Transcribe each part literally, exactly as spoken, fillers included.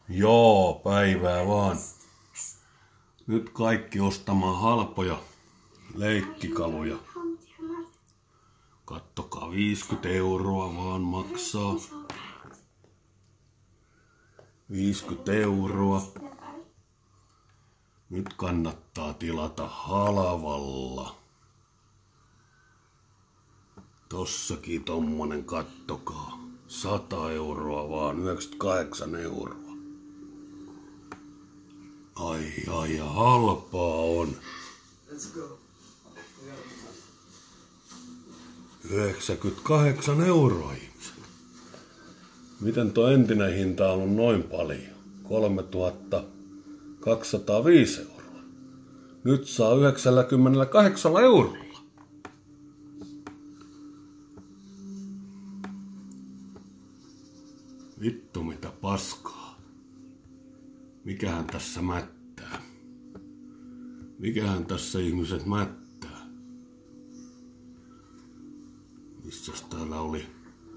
Joo, päivää vaan. Nyt kaikki ostamaan halpoja leikkikaluja. Kattokaa, viisikymmentä euroa vaan maksaa. viisikymmentä euroa. Nyt kannattaa tilata halvalla. Tossakin tommonen, kattokaa. sata euroa vaan, yhdeksänkymmentäkahdeksan euroa. Ai ai, halpaa on. yhdeksänkymmentäkahdeksan euroa, ihmiset. Miten tuo entinen hinta on ollut noin paljon? kolmetuhatta kaksisataaviisi euroa. Nyt saa yhdeksänkymmentäkahdeksan eurolla. Vittu mitä paskaa. Mikähän tässä mättää? Mikähän tässä ihmiset mättää? Missäs täällä oli?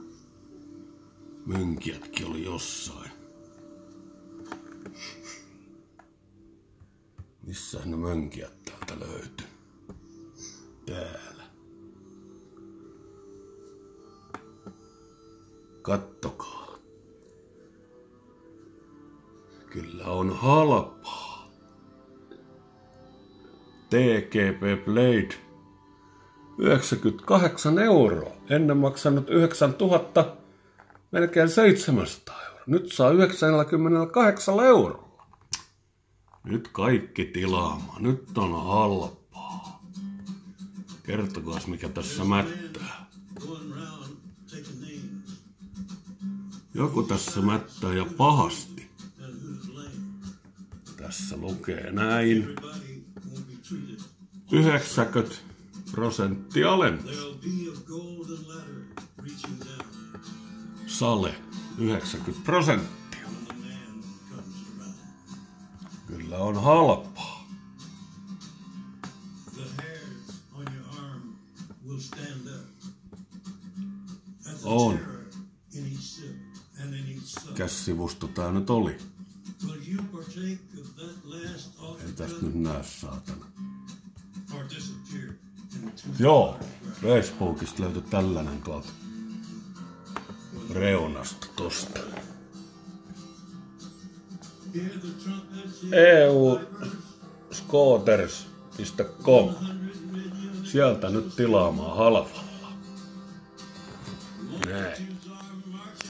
Mönkijätkin oli jossain. Missä ne mönkijät täältä löytyi? Täällä. Kattokaa. Kyllä on halpaa. T G P Blade. yhdeksänkymmentäkahdeksan euroa. Ennen maksanut yhdeksäntuhatta, melkein seitsemänsataa euroa. Nyt saa yhdeksänkymmentäkahdeksan euroa. Nyt kaikki tilaamaan. Nyt on halpaa. Kertokaas mikä tässä mättää. Joku tässä mättää ja pahasti. Tässä lukee näin. yhdeksänkymmentä prosenttia alennus. Sale yhdeksänkymmentä prosenttia. Kyllä on halpaa. On. Mikäs sivusto tää nyt oli? Ei tästä nyt näe, saatana. Joo, Facebookista löytyi tällainen tuolta reunasta tosta. e u scooters piste com. Sieltä nyt tilaamaan halvalla. Näin.